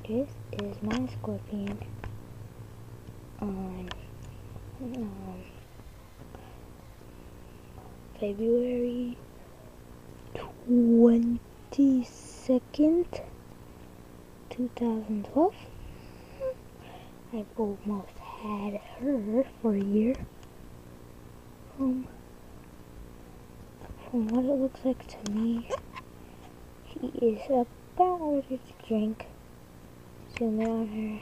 This is my scorpion on February 22nd, 2012. I've almost had her for a year. From what it looks like to me, she is about ready to drink. Zoom in on her.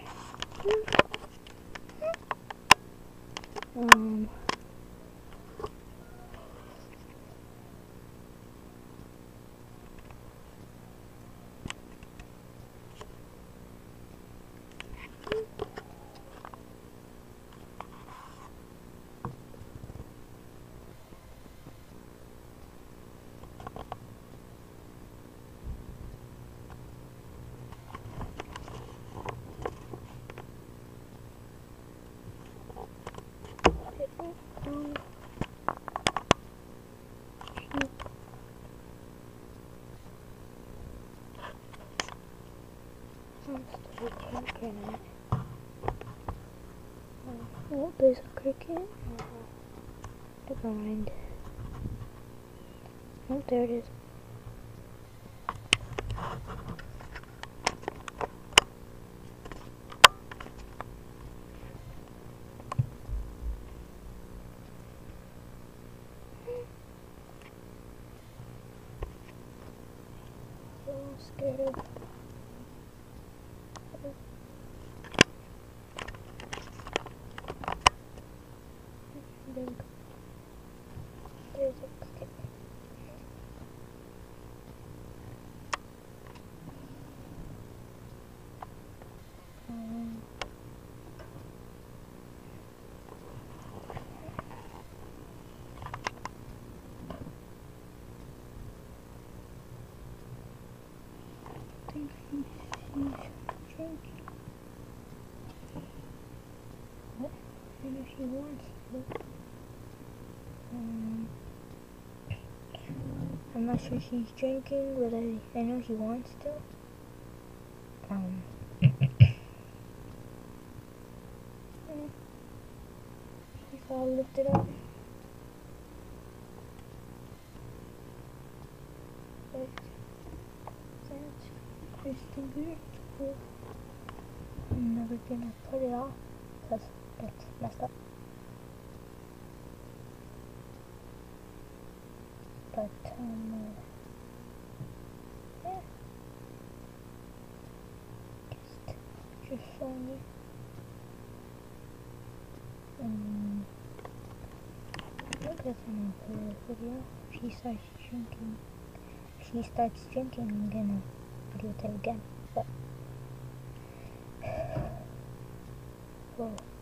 Oh, there's a cricket. Never mind. Oh, there it is. I'm scared. There's a cricket. I think she's drinking. What? I know she wants to. I'm not sure she's drinking, but I know she wants to. She's all lifted up. That's crystal beautiful. I'm never gonna put it off because it's messed up. But yeah. Just showing you. I think that's enough for this video. If she starts drinking, I'm gonna videotape again. But whoa.